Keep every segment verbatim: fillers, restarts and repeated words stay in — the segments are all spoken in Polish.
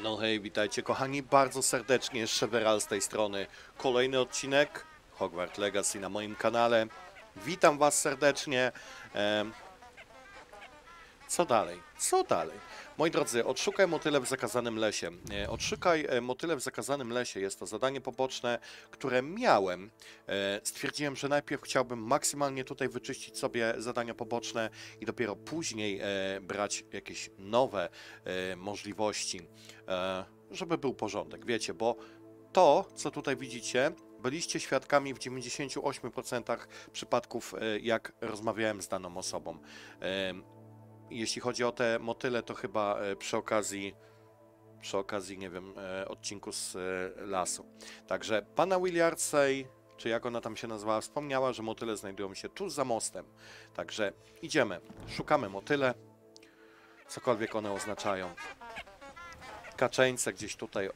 No hej, witajcie kochani bardzo serdecznie, Szeveral z tej strony. Kolejny odcinek Hogwarts Legacy na moim kanale. Witam was serdecznie. Ehm, co dalej? Co dalej? Moi drodzy, odszukaj motyle w zakazanym lesie. E, odszukaj e, motyle w zakazanym lesie. Jest to zadanie poboczne, które miałem. E, stwierdziłem, że najpierw chciałbym maksymalnie tutaj wyczyścić sobie zadania poboczne i dopiero później e, brać jakieś nowe e, możliwości, e, żeby był porządek. Wiecie, bo to, co tutaj widzicie, byliście świadkami w dziewięćdziesięciu ośmiu procentach przypadków, e, jak rozmawiałem z daną osobą. E, Jeśli chodzi o te motyle, to chyba e, przy okazji, przy okazji, nie wiem, e, odcinku z e, lasu. Także pana Williardsej, czy jak ona tam się nazywała, wspomniała, że motyle znajdują się tuż za mostem. Także idziemy, szukamy motyle, cokolwiek one oznaczają. Kaczeńce gdzieś tutaj.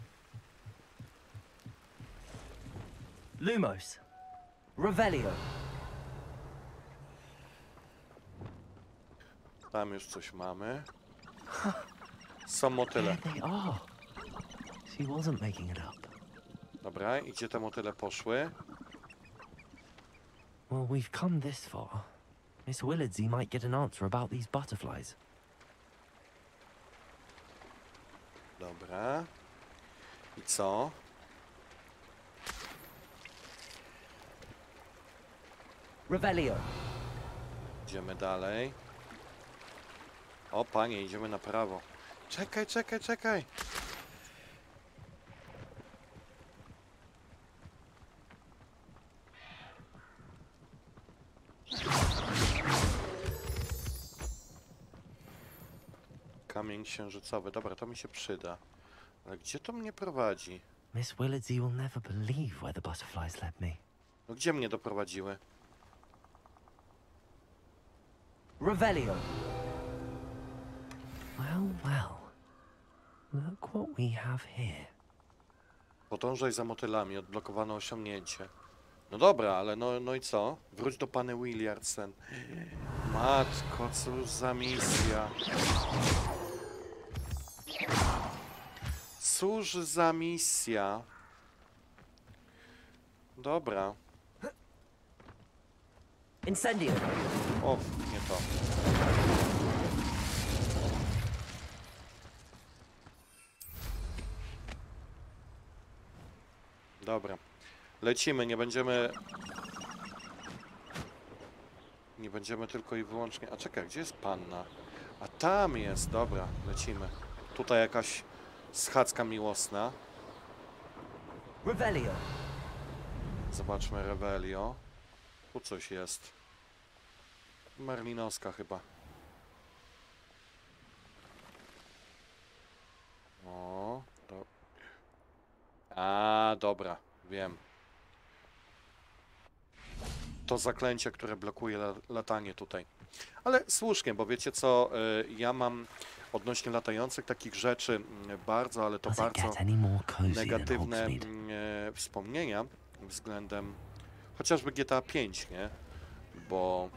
Lumos. Revelio. Tam już coś mamy. Są motyle. There they are. She wasn't making it up. Dobra, i gdzie te motyle poszły? Well, we've come this far. Miss Willardsey might get an answer about these butterflies. Dobra. I co? Revelio. Idziemy dalej. O panie, idziemy na prawo. Czekaj, czekaj, czekaj. Kamień księżycowy. Dobra, to mi się przyda. Ale gdzie to mnie prowadzi? Miss Willardsey will never believe where the butterflies led me. No gdzie mnie doprowadziły? Revelio. Well, well. Look what we have here. Podążaj za motylami, odblokowano osiągnięcie. No dobra, ale no, no i co? Wróć do pani Williardsen. Matko, cóż za misja. Cóż za misja. Dobra. Incendio. O, nie to. Dobra. Lecimy, nie będziemy... Nie będziemy tylko i wyłącznie... A czekaj, gdzie jest panna? A tam jest, dobra, lecimy. Tutaj jakaś schadzka miłosna. Revelio. Zobaczmy Revelio. Tu coś jest. Merlinowska chyba. O, to... A, dobra, wiem. To zaklęcie, które blokuje la latanie tutaj. Ale słusznie, bo wiecie co, y, ja mam odnośnie latających takich rzeczy y, bardzo, ale to Does it bardzo get any more cozy than negatywne Hogsmeade? y, wspomnienia względem chociażby G T A pięć, nie? Bo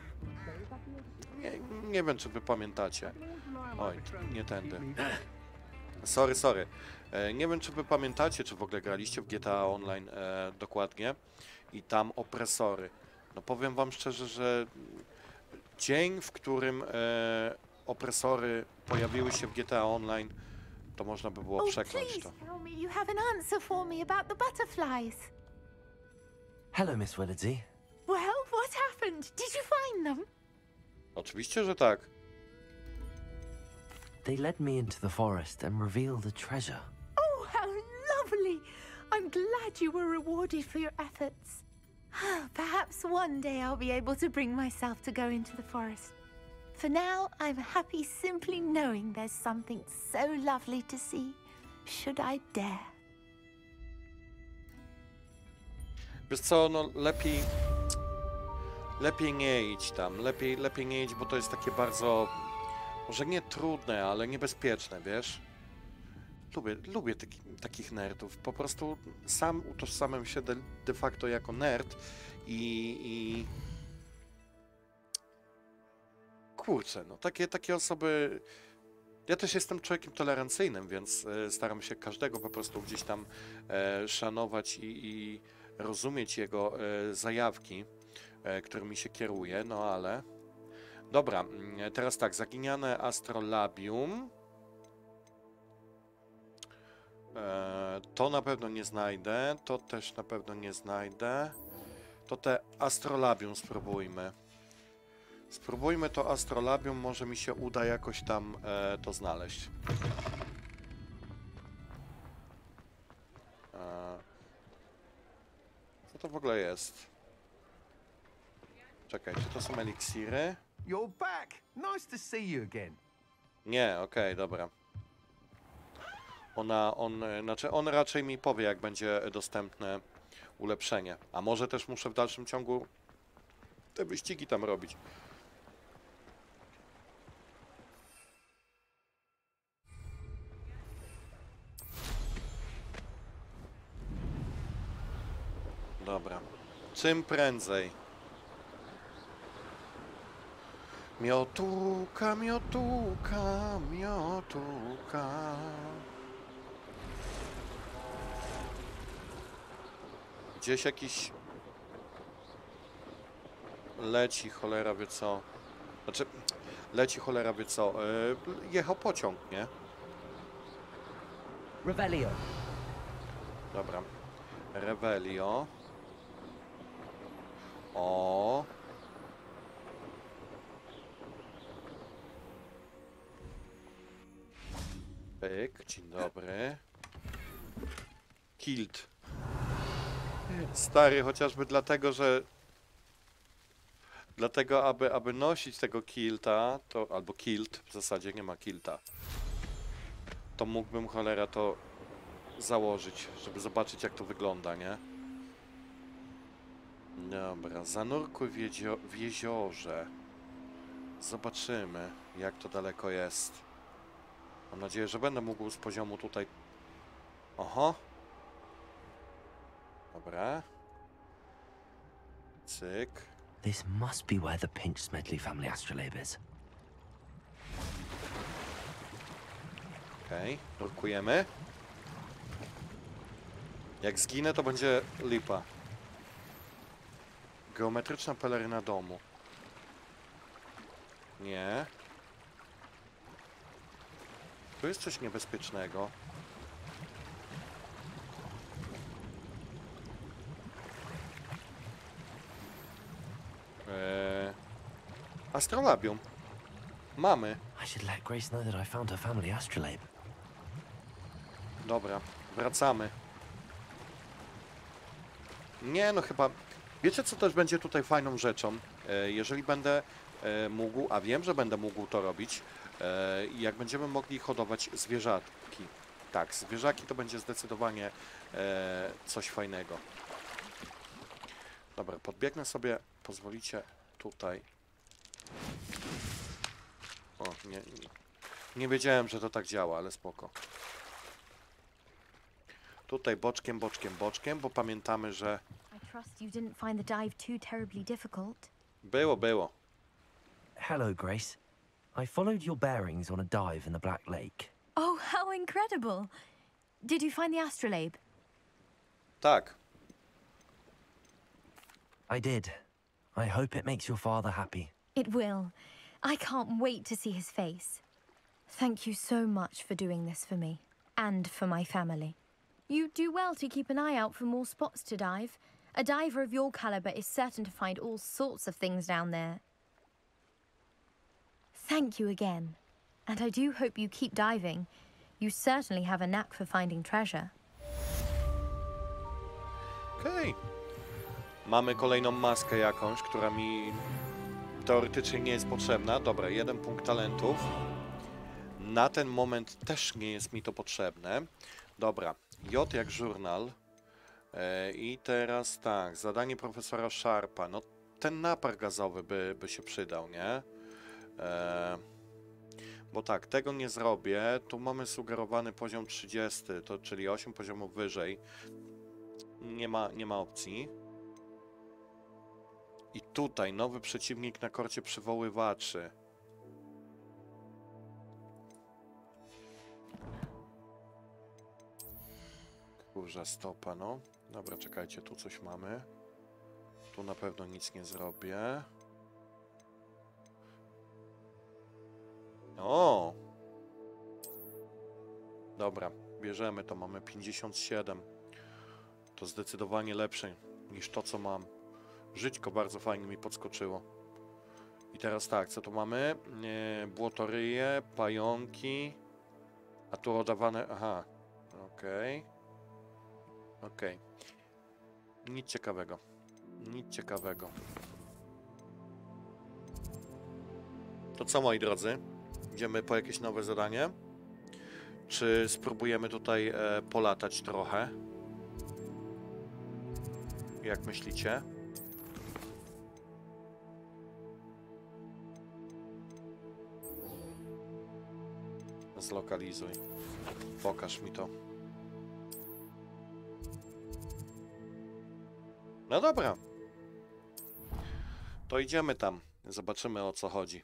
nie, nie wiem, czy wy pamiętacie. Oj, nie tędy. Sorry, sorry. E, nie wiem, czy wy pamiętacie, czy w ogóle graliście w G T A Online e, dokładnie. I tam opresory. No powiem wam szczerze, że dzień, w którym e, opresory pojawiły się w G T A Online, to można by było Oh, przekląć please to. tell me you have an answer for me about the butterflies. Hello, Miss Willardsey. Well, what happened? Did you find them? Oczywiście, że tak. They led me into the forest and revealed a treasure. Oh, how lovely! I'm glad you were rewarded for your efforts. Perhaps one day I'll be able to bring myself to go into the forest. For now, I'm happy simply knowing there's something so lovely to see, should I dare. Wiesz co, no lepiej... Lepiej nie idź tam, lepiej, lepiej nie idź, bo to jest takie bardzo... Może nie trudne, ale niebezpieczne, wiesz? Lubię, lubię taki, takich nerdów. Po prostu sam utożsamiam się de, de facto jako nerd i, i... Kurczę, no takie, takie osoby Ja też jestem człowiekiem tolerancyjnym, więc e, staram się każdego po prostu gdzieś tam e, szanować i, i rozumieć jego e, zajawki, e, którymi się kieruje, no ale... Dobra, mm, teraz tak, zaginiane astrolabium. E, to na pewno nie znajdę, to też na pewno nie znajdę. To te astrolabium spróbujmy. Spróbujmy to astrolabium, może mi się uda jakoś tam e, to znaleźć. E, co to w ogóle jest? Czekaj, czy to są eliksiry? You're back. Nice to see you again. Nie, okej, dobra. Ona, on, e, znaczy on raczej mi powie, jak będzie dostępne ulepszenie. A może też muszę w dalszym ciągu te wyścigi tam robić. Dobra. Czym prędzej. Miotułka, miotułka, miotułka. Gdzieś jakiś leci, cholera wie co. Znaczy, leci cholera wie co. Yy, jechał pociąg, nie? Revelio. Dobra. Revelio. O. Pyk, dzień dobry. Kilt. Stary, chociażby dlatego, że... Dlatego, aby, aby nosić tego kilta, to... Albo kilt, w zasadzie nie ma kilta. To mógłbym, cholera, to założyć, żeby zobaczyć, jak to wygląda, nie? Dobra, zanurkuj w, jezio w jeziorze. Zobaczymy, jak to daleko jest. Mam nadzieję, że będę mógł z poziomu tutaj... Oho. Dobra. Cyk. This must be where the Pinch Smedley family astrolabe is. Okej, okay. Nurkujemy. Jak zginę, to będzie lipa. Geometryczna peleryna domu. Nie. Tu jest coś niebezpiecznego. Eee... Astrolabium. Mamy. I should let Grace know that I found her family astrolabe. Dobra, wracamy. Nie, no chyba... Wiecie, co też będzie tutaj fajną rzeczą? E, jeżeli będę e, mógł, a wiem, że będę mógł to robić, e, jak będziemy mogli hodować zwierzaki. Tak, zwierzaki to będzie zdecydowanie e, coś fajnego. Dobra, podbiegnę sobie, pozwolicie, tutaj. O, nie, nie, nie wiedziałem, że to tak działa, ale spoko. Tutaj boczkiem, boczkiem, boczkiem, bo pamiętamy, że... I trust you didn't find the dive too terribly difficult. Było, było. Hello, Grace. I followed your bearings on a dive in the Black Lake. Oh, how incredible! Did you find the astrolabe? Tak. I did. I hope it makes your father happy. It will. I can't wait to see his face. Thank you so much for doing this for me. And for my family. You do well to keep an eye out for more spots to dive. A diver of your caliber is certain to find all sorts of things down there. Thank you again. And I do hope you keep diving. You certainly have a knack for finding treasure. Okej. Okay. Mamy kolejną maskę jakąś, która mi teoretycznie nie jest potrzebna. Dobra, jeden punkt talentów. Na ten moment też nie jest mi to potrzebne. Dobra, J jak żurnal. E, I teraz tak, zadanie profesora Sharpa. No ten napar gazowy by, by się przydał, nie? E, bo tak, tego nie zrobię. Tu mamy sugerowany poziom trzydziesty, to, czyli osiem poziomów wyżej. Nie ma, nie ma opcji. I tutaj nowy przeciwnik na korcie przywoływaczy. Kurza stopa, no. Dobra, czekajcie, tu coś mamy. Tu na pewno nic nie zrobię. O! Dobra, bierzemy to, mamy pięćdziesiąt siedem. To zdecydowanie lepsze niż to, co mam. Żyćko bardzo fajnie mi podskoczyło. I teraz tak, co tu mamy? E, błotoryje, pająki. A tu oddawane... Aha. Okej. Okay. Okej. Okay. Nic ciekawego. Nic ciekawego. To co, moi drodzy? Idziemy po jakieś nowe zadanie? Czy spróbujemy tutaj e, polatać trochę? Jak myślicie? Zlokalizuj. Pokaż mi to. No dobra. To idziemy tam. Zobaczymy, o co chodzi.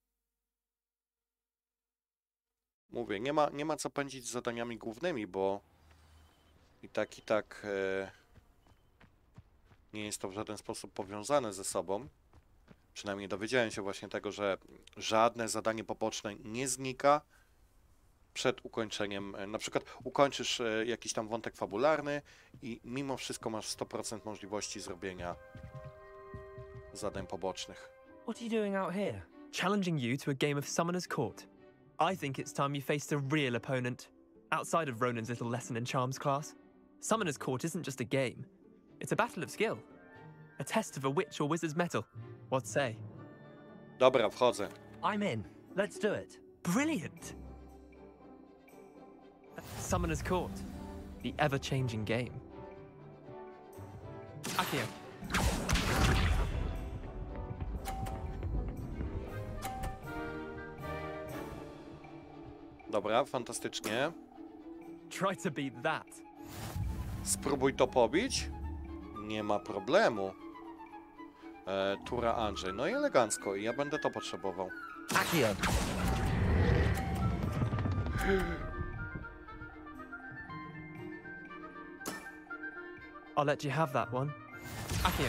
Mówię, nie ma, nie ma co pędzić z zadaniami głównymi, bo i tak, i tak e, nie jest to w żaden sposób powiązane ze sobą. Przynajmniej dowiedziałem się właśnie tego, że żadne zadanie poboczne nie znika przed ukończeniem. Na przykład ukończysz e, jakiś tam wątek fabularny i mimo wszystko masz sto procent możliwości zrobienia zadań pobocznych. What are you doing out here? Challenging you to a game of Summoner's Court. I think it's time you faced a real opponent, outside of Ronan's little lesson in charms class. Summoner's Court isn't just a game. It's a battle of skill. A test of a witch or wizard's mettle. What say? Dobra, wchodzę. I'm in. Let's do it. Brilliant! Summoner's Court. The ever-changing game. Akio. Dobra, fantastycznie. Try to beat that. Spróbuj to pobić. Nie ma problemu. E, Tura Andrzej. No i elegancko. I ja będę to potrzebował. Accio. I'll let you have that one. Akio.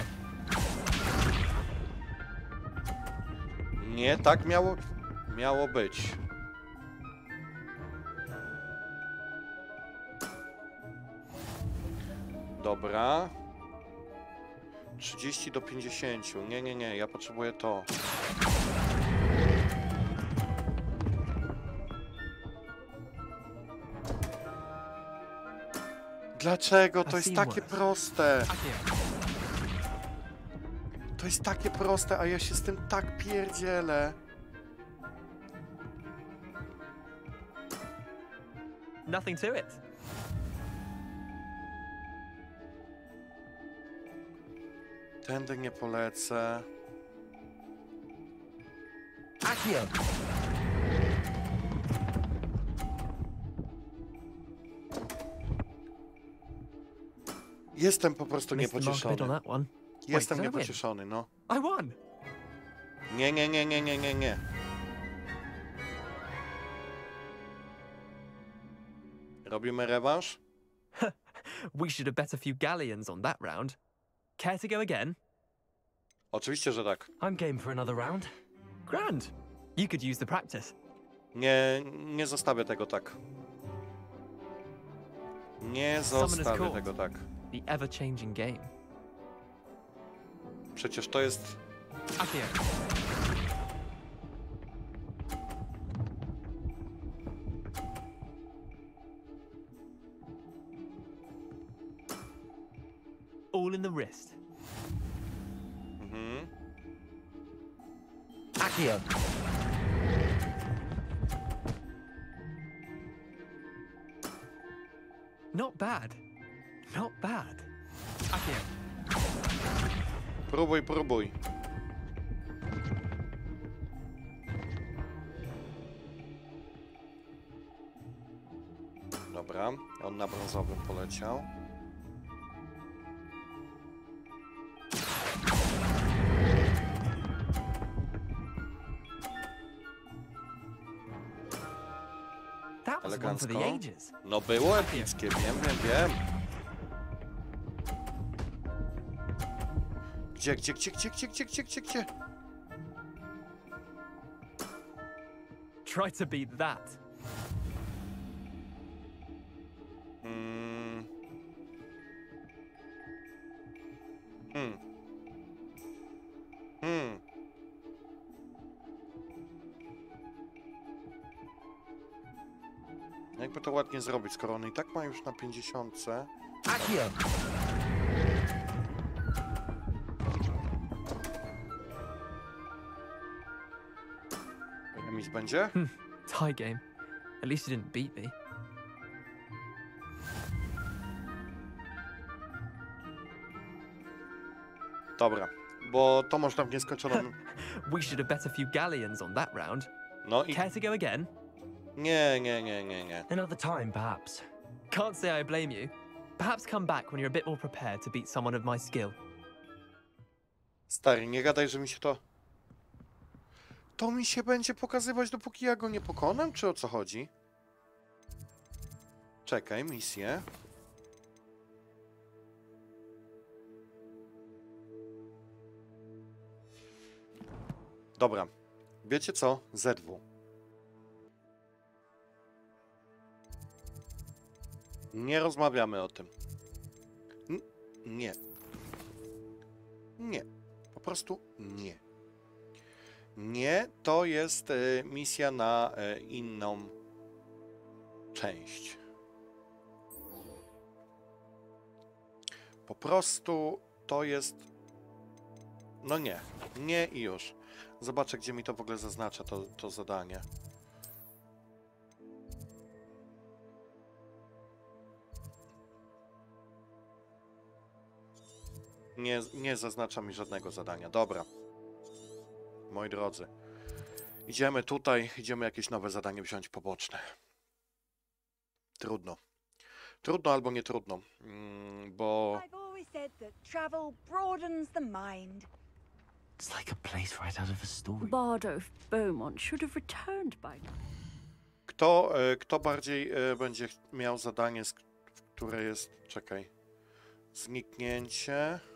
Nie, tak miało, miało być. Dobra. trzydzieści do pięćdziesięciu. Nie, nie, nie. Ja potrzebuję to. Dlaczego? To jest takie proste. Akio. To jest takie proste, a ja się z tym tak pierdzielę. Nothing to it. Tędy nie polecę. Accio. Jestem po prostu Missed the mark a bit on niepocieszony. that one. Jestem did I win? niepocieszony, no. I won. Nie, nie, nie, nie, nie, nie, nie. Robimy rewanż? We should have bet a few galleons on that round. Care to go again? Oczywiście, że tak. I'm game for another round. Grand. You could use the practice. Nie, nie zostawię tego tak. Nie zostawię Court. tego tak. The ever-changing game. Przecież to jest... Akio. All in the wrist. Mhm. Accio. Not bad. Not bad. Akio. Próbuj, próbuj. Dobra, on na brązowym poleciał. That was one for the Elegancko. ages. No było epickie, wiem, wiem, wiem. Gdzie, gdzie, gdzie, gdzie, gdzie, gdzie, gdzie, gdzie, gdzie? Try to beat that. Mm. Hmm. Hmm. Jakby to ładnie zrobić, skoro on i tak ma już na pięćdziesiątce. Accio! Remis będzie? Tie game. At least you didn't beat me. Dobra, bo to można w nieskończoną... We should have bet a few galleons on that round. No i... Care to go again? Nie, nie, nie, nie, nie. Another time, perhaps. Can't say I blame you. Perhaps come back when you're a bit more prepared to beat someone of my skill. Stary, nie gadaj, że mi się to... To mi się będzie pokazywać, dopóki ja go nie pokonam, czy o co chodzi? Czekaj, misję. Dobra. Wiecie co? Z W. Nie rozmawiamy o tym. N nie. Nie. Po prostu nie. Nie, to jest e, misja na e, inną część. Po prostu to jest... No nie. Nie i już. Zobaczę, gdzie mi to w ogóle zaznacza, to, to zadanie. Nie, nie zaznacza mi żadnego zadania. Dobra. Moi drodzy. Idziemy tutaj, idziemy jakieś nowe zadanie wziąć poboczne. Trudno. Trudno albo nie trudno, mm, bo... I've always said that travel broadens the mind. It's like a place right out of a story. Bardolph Beaumont should have returned by now. Kto, e, kto bardziej e, będzie miał zadanie, sk- które jest... Czekaj. Zniknięcie.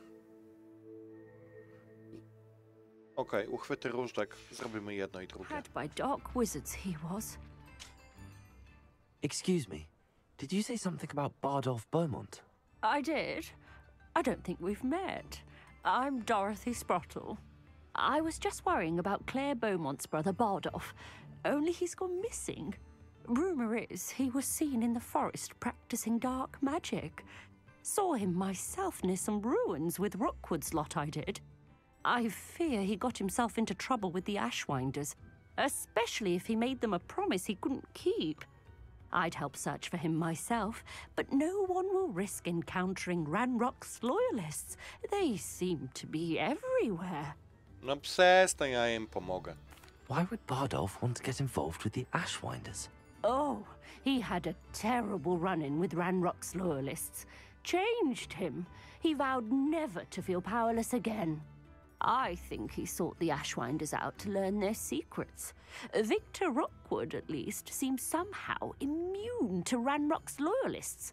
Okej, okay, uchwyty różdżek. Zrobimy jedno i drugie. Had by dark wizards he was. Excuse me. Did you say something about Bardolph Beaumont? I did. I don't think we've met. I'm Dorothy Sprottle. I was just worrying about Claire Beaumont's brother Bardolph. Only he's gone missing. Rumour is he was seen in the forest practicing dark magic. Saw him myself near some ruins with Rookwood's lot I did. I fear he got himself into trouble with the Ashwinders, especially if he made them a promise he couldn't keep. I'd help search for him myself, but no one will risk encountering Ranrock's loyalists. They seem to be everywhere. No przestań, ja im pomogę. Why would Bardolph want to get involved with the Ashwinders? Oh, he had a terrible run-in with Ranrock's loyalists. Changed him. He vowed never to feel powerless again. I think he sought the Ashwinders out to learn their secrets. Victor Rookwood, at least, seems somehow immune to Ranrock's loyalists.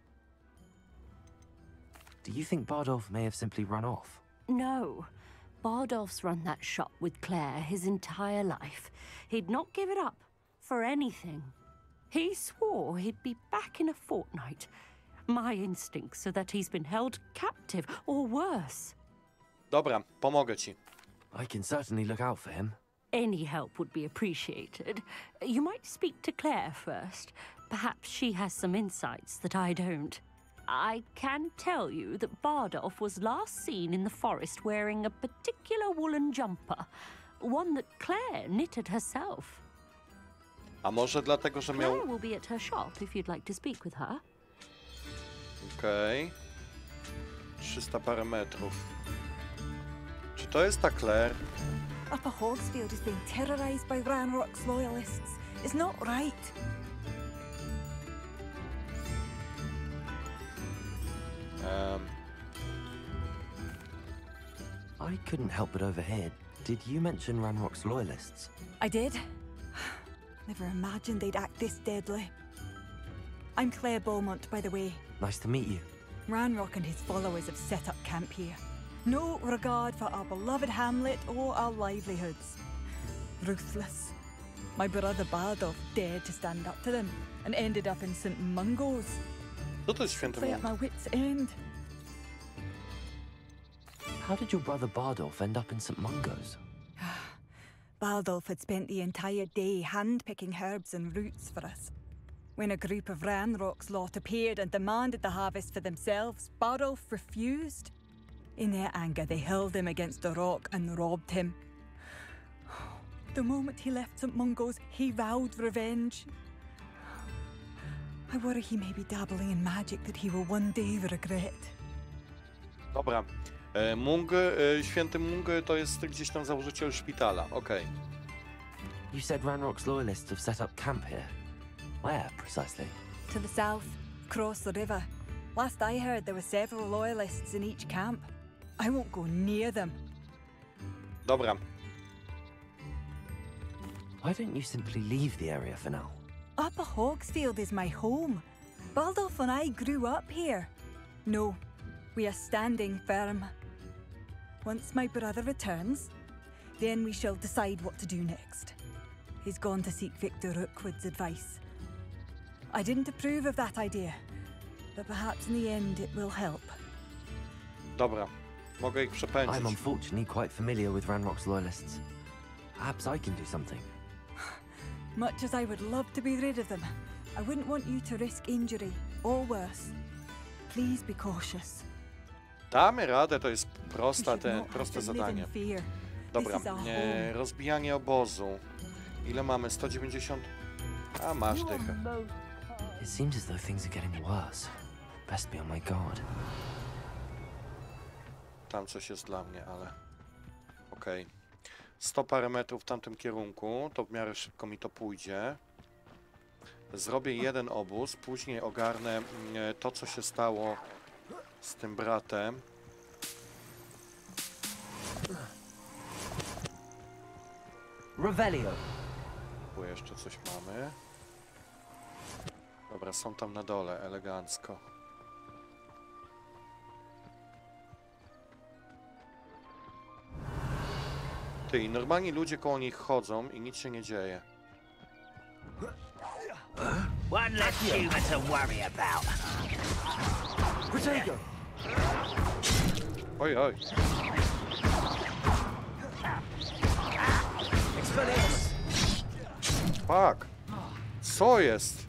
Do you think Bardolph may have simply run off? No. Bardolph's run that shop with Claire his entire life. He'd not give it up for anything. He swore he'd be back in a fortnight. My instincts are that he's been held captive, or worse. Dobra, pomogę ci. I can certainly look out for him. Any help would be appreciated. You might speak to Claire first. Perhaps she has some insights that I don't. I can tell you that Bardolph was last seen in the forest wearing a particular woolen jumper, one that Claire knitted herself. A może dlatego, że miał... Claire will be at her shop if you'd like to speak with her. Okej. Okay. trzysta parę metrów. Czy to jest ta Claire? Upper Hogsfield is being terrorized by Ranrock's loyalists. It's not right. Um, I couldn't help but overhear. Did you mention Ranrock's loyalists? I did. Never imagined they'd act this deadly. I'm Claire Beaumont, by the way. Nice to meet you. Ranrock and his followers have set up camp here. No regard for our beloved hamlet or our livelihoods. Ruthless. My brother Bardolph dared to stand up to them and ended up in Saint Mungo's. Co to jest święty Simply at Mung? my wit's end. How did your brother Bardolph end up in Saint Mungo's? Bardolph had spent the entire day hand-picking herbs and roots for us. When a group of Ranrock's lot appeared and demanded the harvest for themselves, Bardolph refused. In their anger, they hurled him against a rock and robbed him. The moment he left Saint Mungo's, he vowed revenge. I worry he may be dabbling in magic that he will one day regret. Dobra. E, Mung, e, święty Mung to jest gdzieś tam założyciel szpitala. Okej. You said Ranrock's loyalists have set up camp here. Where, precisely? To the south, across the river. Last I heard, there were several loyalists in each camp. I won't go near them. Dobra. Why don't you simply leave the area for now? Upper Hogsfield is my home. Baldolph and I grew up here. No, we are standing firm. Once my brother returns, then we shall decide what to do next. He's gone to seek Victor Rookwood's advice. I didn't approve of that idea, but perhaps in the end it will help. Dobra. Mogę ich przepędzić. I'm unfortunately quite familiar with Ranrock's loyalists. Perhaps I can do something. Much as I would love to be rid of them, I wouldn't want you to risk injury, or worse. Please be cautious. Damy radę, to jest We prosta, should te, not have proste to live in zadanie. fear. Dobra. This is our E, home. rozbijanie obozu. Ile mamy? sto dziewięćdziesiąt? A, masz dychę. It seems as though things are getting worse. Best be on my guard. Tam coś jest dla mnie, ale... Okej. Okay. sto parę metrów w tamtym kierunku, to w miarę szybko mi to pójdzie. Zrobię jeden obóz, później ogarnę mm, to, co się stało z tym bratem. Revelio. Tu jeszcze coś mamy. Dobra, są tam na dole, elegancko. Ty, i normalni ludzie koło nich chodzą i nic się nie dzieje. One less human to worry about. Protego! Oj, oj. Expelliarmus! Fuck. Co jest?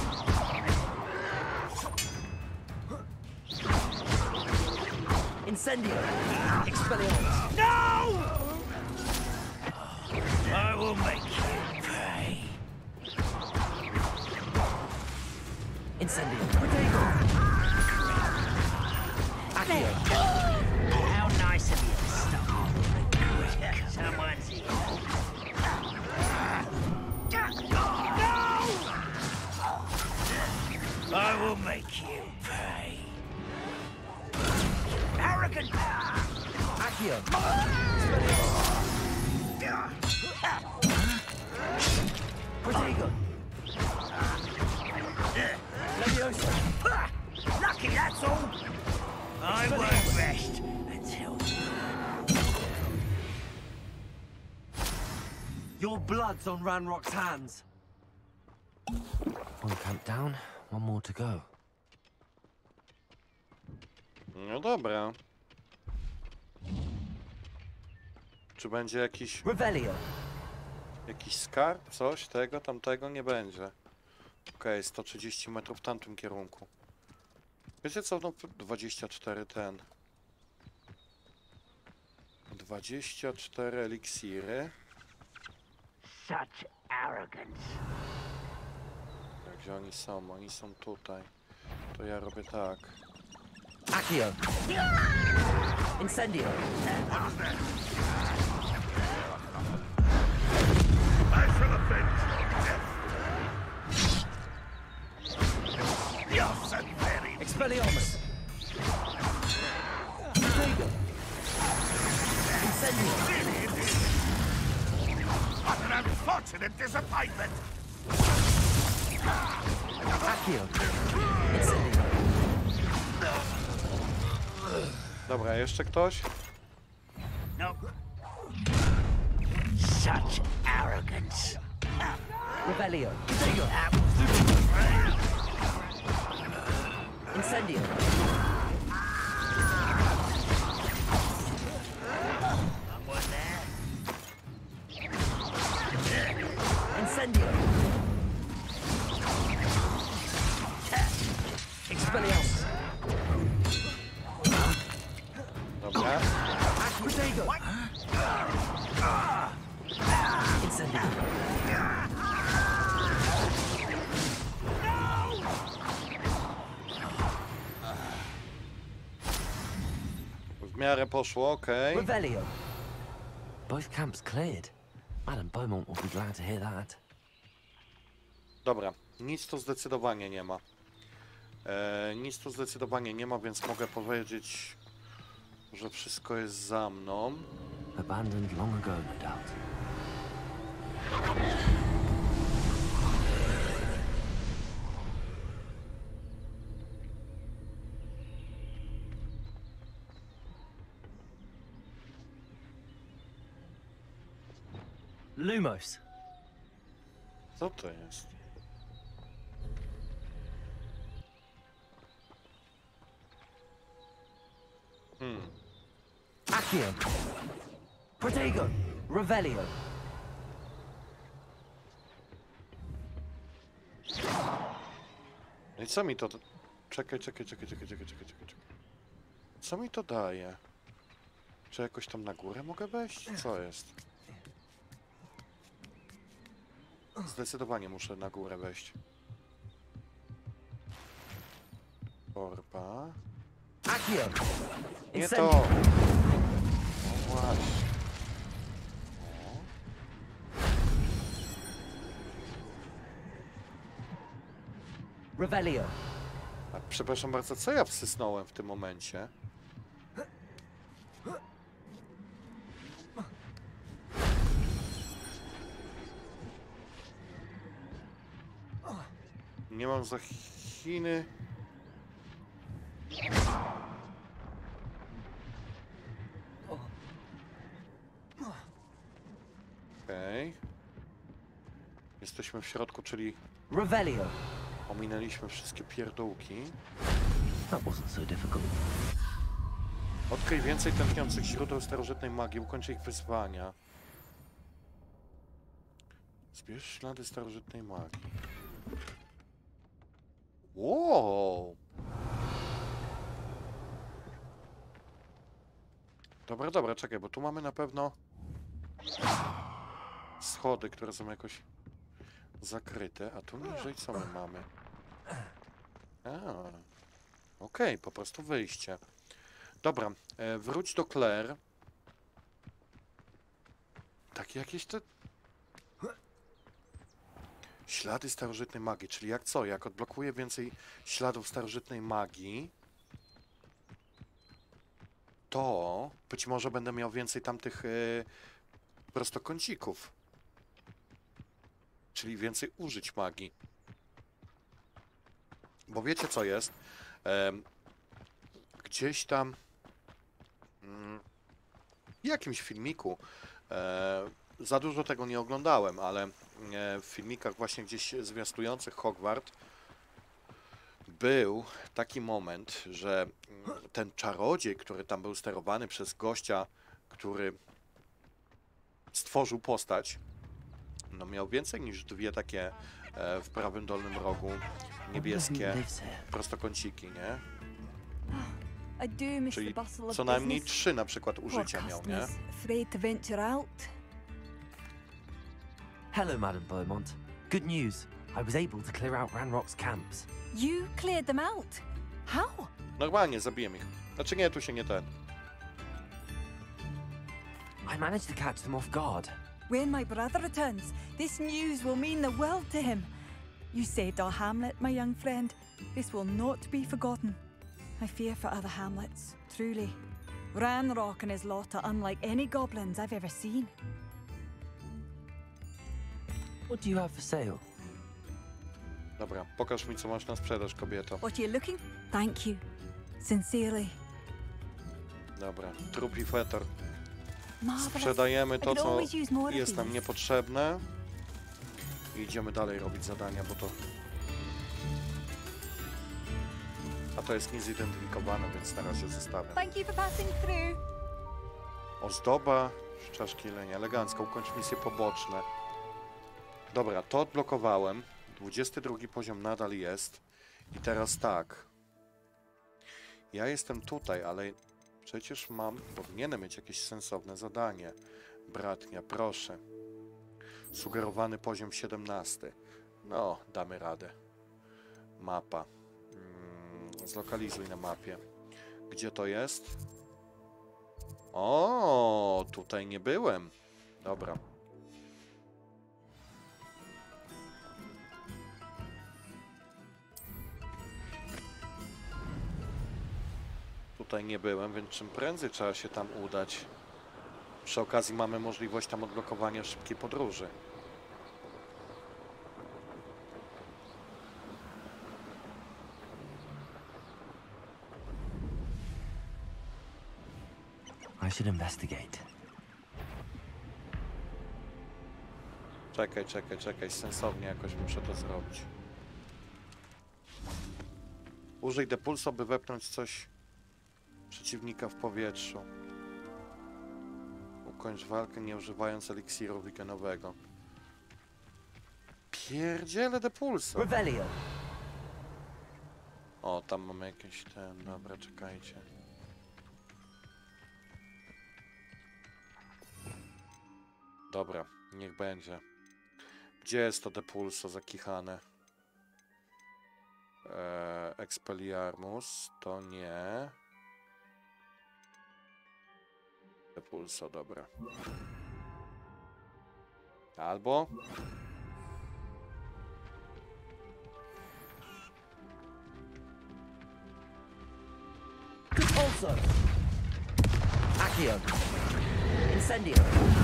Incendio! Expelliarmus! I will make you pay. Incendio! Protego! Accio! How nice of you to stop. Quick, someone's here. I will make you pay. Arrogant! Accio! Protego! Leviosa! Lucky, that's all. I won't rest until Your blood's on Ranrock's hands. One camp down, one more to go. No dobra. Czy będzie jakiś... Revelio! Jakiś skarb? Coś? Tego, tamtego? Nie będzie. Okej, okay, sto trzydzieści metrów w tamtym kierunku. Wiecie co? No, dwadzieścia cztery ten. dwadzieścia cztery eliksiry. such arrogance. Tak, gdzie oni są? Oni są tutaj. To ja robię tak. Accio! Incendio! Expelliarmus! Protego! Incendio! What an unfortunate disappointment! Accio! Incendio! Dobra, jeszcze ktoś? Such arrogance. Revelio. Incendio. Someone there? Incendio. Expelliarmus. Dobra. Protego. Incendio. W miarę poszło, okej. Revelio. Both camps cleared. Madame Beaumont will be glad to hear that. Dobra, nic tu zdecydowanie nie ma. E, nic tu zdecydowanie nie ma, więc mogę powiedzieć, że wszystko jest za mną. Abandoned long ago, no doubt. Lumos. Co to jest? Hmm. Accio. Protego. Revelio. No i co mi to... da- Czekaj, czekaj, czekaj, czekaj, czekaj, czekaj, czekaj, czekaj. Co mi to daje? Czy jakoś tam na górę mogę wejść? Co jest? Zdecydowanie muszę na górę wejść. Orba. Accio. Nie Incendio. to! No właśnie. Revelio. A przepraszam bardzo, co ja wsysnąłem w tym momencie? Nie mam za Chiny. Okej. Okay. Jesteśmy w środku, czyli Revelio. ominęliśmy wszystkie pierdółki. That wasn't so difficult. Odkryj więcej tętniących źródeł starożytnej magii, ukończy ich wyzwania. Zbierz ślady starożytnej magii. Wow! Dobra, dobra, czekaj, bo tu mamy na pewno schody, które są jakoś zakryte, a tu niżej co my mamy? A, okej, okay, po prostu wyjście. Dobra, e, wróć do Claire. Takie jakieś te... Ślady starożytnej magii, czyli jak co? Jak odblokuję więcej śladów starożytnej magii, to być może będę miał więcej tamtych e, prostokącików. Czyli więcej użyć magii. Bo wiecie co jest? E, gdzieś tam mm, w jakimś filmiku e, za dużo tego nie oglądałem, ale e, w filmikach właśnie gdzieś zwiastujących Hogwart był taki moment, że ten czarodziej, który tam był sterowany przez gościa, który stworzył postać, no miał więcej niż dwie takie e, w prawym dolnym rogu niebieskie prostokąciki, nie? I do miss Czyli the bustle of co najmniej business. trzy na przykład Poor użycia miał, nie? customers, afraid to venture out. Hello, Madame Beaumont. Good news. I was able to clear out Ranrock's camps. You cleared them out? How? Normalnie zabiłem ich. Znaczy nie, tu się nie ten. I managed to catch them off guard. When my brother returns, this news will mean the world to him. You saved our hamlet, my young friend. This will not be forgotten. I fear for other hamlets, truly. Ranrock and his lot are unlike any goblins I've ever seen. What do you have for sale? Dobra, pokaż mi co masz na sprzedaż, kobieto. What are you looking? Thank you. Sincerely. Dobra, trup i fetor. Marvelous. Sprzedajemy I to, could co always use more of jest nam these. niepotrzebne. I idziemy dalej robić zadania, bo to... A to jest niezidentyfikowane, więc na razie zostawiam. Thank you for passing through. Ozdoba, czaszki lenia, elegancko, ukończ misje poboczne. Dobra, to odblokowałem. dwudziesty drugi poziom nadal jest. I teraz tak. Ja jestem tutaj, ale przecież mam, powinienem mieć jakieś sensowne zadanie. Bratnia, proszę. Sugerowany poziom siedemnasty. No, damy radę. Mapa. Mm, zlokalizuj na mapie. Gdzie to jest? O, tutaj nie byłem. Dobra. Tutaj nie byłem, więc czym prędzej trzeba się tam udać. Przy okazji mamy możliwość tam odblokowania szybkiej podróży. I should investigate. Czekaj, czekaj, czekaj. Sensownie jakoś muszę to zrobić. Użyj depulsu, by wepchnąć coś przeciwnika w powietrzu. Ukończ walkę, nie używając eliksiru wigenowego. Pierdziele depulso. Revelio. O, tam mamy jakieś ten... Dobra, czekajcie. Dobra, niech będzie. Gdzie jest to depulso zakichane? Eee, Expelliarmus, to nie. Depulso, dobra. Albo... Also. Accio. Incendio.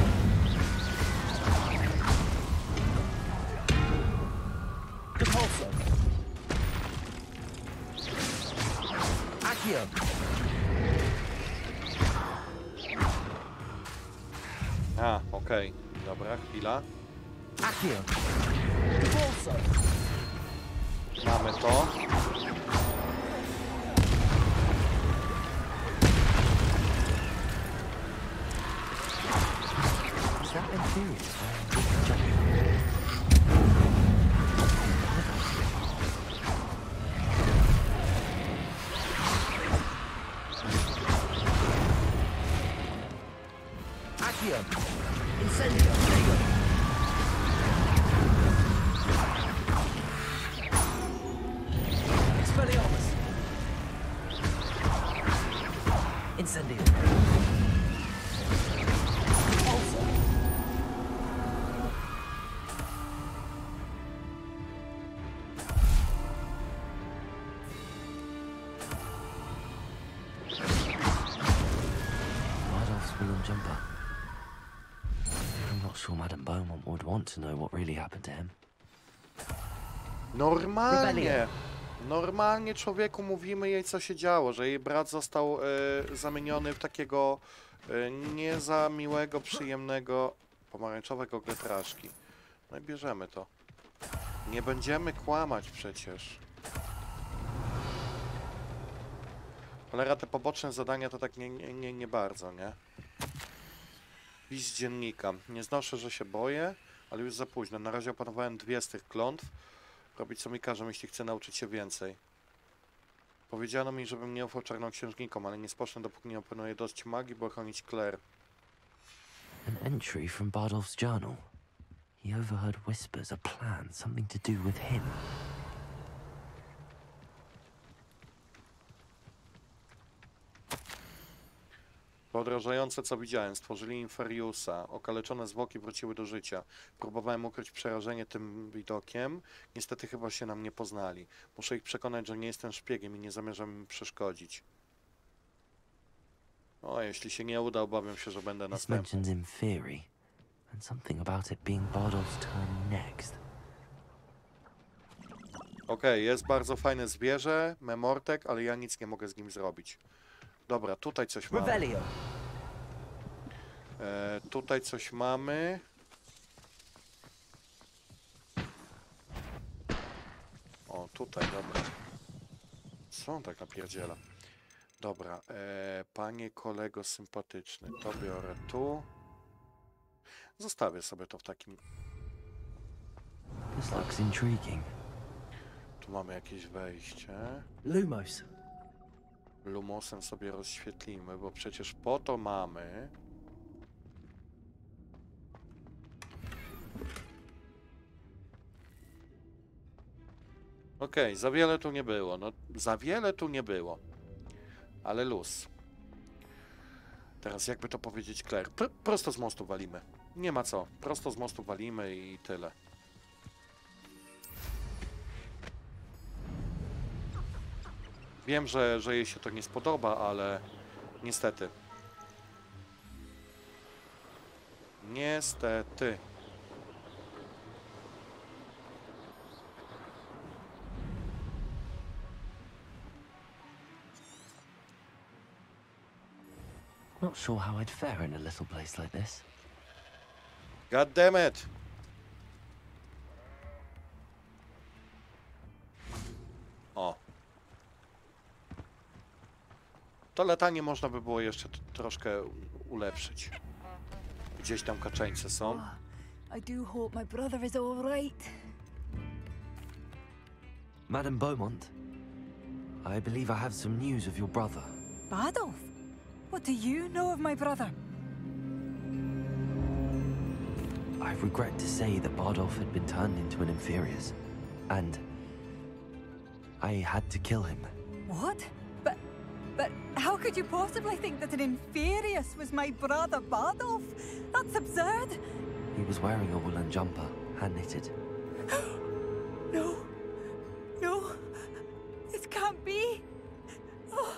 Depulso. Accio. A, okej. Okay. Dobra, chwila. Accio. Depulso. Mamy to. Is that inferior? Accio. Incendio. Expelliarmus. Incendio. Also. Bardolph's wheel jumper. I'm not sure Madame Beaumont would want to know what really happened to him. Normalnie. Normalnie człowieku mówimy jej, co się działo, że jej brat został e, zamieniony w takiego e, nie za miłego, przyjemnego, pomarańczowego getraszki. No i bierzemy to. Nie będziemy kłamać przecież. Cholera, te poboczne zadania to tak nie, nie, nie, nie bardzo, nie? List dziennika. Nie znoszę, że się boję, ale już za późno. Na razie opanowałem dwie z tych klątw. Robić co mi każą, jeśli chcę nauczyć się więcej. Powiedziano mi, żebym nie ufał czarnoksiężnikom, ale nie spocznę, dopóki nie opanuję dość magii, by ochronić Claire. An entry from Bardolph's journal. He overheard whispers, a plan, something to do with him. Podrażające, co widziałem. Stworzyli Inferiusa. Okaleczone zwłoki wróciły do życia. Próbowałem ukryć przerażenie tym widokiem. Niestety chyba się nam nie poznali. Muszę ich przekonać, że nie jestem szpiegiem i nie zamierzam im przeszkodzić. O, jeśli się nie uda, obawiam się, że będę This następny. mentions Inferi, and something about it being Bardolph's turn next. Okej, okay, jest bardzo fajne zwierzę, Memortek, ale ja nic nie mogę z nim zrobić. Dobra, tutaj coś mamy. Revelio. E, tutaj coś mamy. O, tutaj, dobra. Co on tak napierdziela? Dobra, e, panie kolego sympatyczny, to biorę tu. Zostawię sobie to w takim... This looks intriguing. Tu mamy jakieś wejście. Lumos. Lumosem sobie rozświetlimy, bo przecież po to mamy... Okej, okay, za wiele tu nie było. No, za wiele tu nie było. Ale luz. Teraz jakby to powiedzieć Claire? Pr prosto z mostu walimy. Nie ma co. Prosto z mostu walimy i tyle. Wiem, że, że jej się to nie spodoba, ale niestety. Niestety. Not sure how I'd fare in a little place like this. God damn it! O. To latanie można by było jeszcze troszkę ulepszyć. Gdzieś tam kaczeńce są. Oh, I do hope my brother is all right. Madame Beaumont, I believe I have some news of your brother. Badolf? What do you know of my brother? I regret to say that Bardolph had been turned into an Inferius, and I had to kill him. What? But, but how could you possibly think that an Inferius was my brother Bardolph? That's absurd. He was wearing a woolen jumper, hand-knitted. No. No. It can't be. Oh.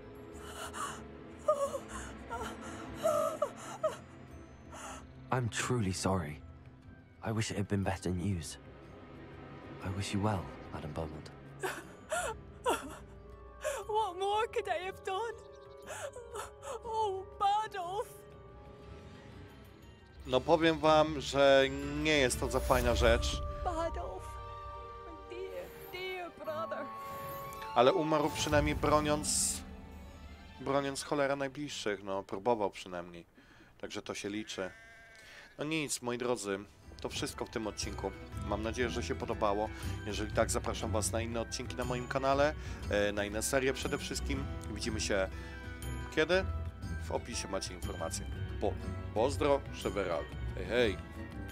I'm truly sorry. I wish it had been better news. I wish you well, Madame Beaumont. What more could I have done? Oh, Bardolph. No powiem wam, że nie jest to za fajna rzecz. Bardolph. Dear, dear brother. Ale umarł przynajmniej broniąc... Broniąc cholera najbliższych, no próbował przynajmniej. Także to się liczy. No nic, moi drodzy, to wszystko w tym odcinku. Mam nadzieję, że się podobało. Jeżeli tak, zapraszam was na inne odcinki na moim kanale, na inne serie przede wszystkim. Widzimy się kiedy? W opisie macie informacje. Po. Pozdro, Szeveral. Hej, hej.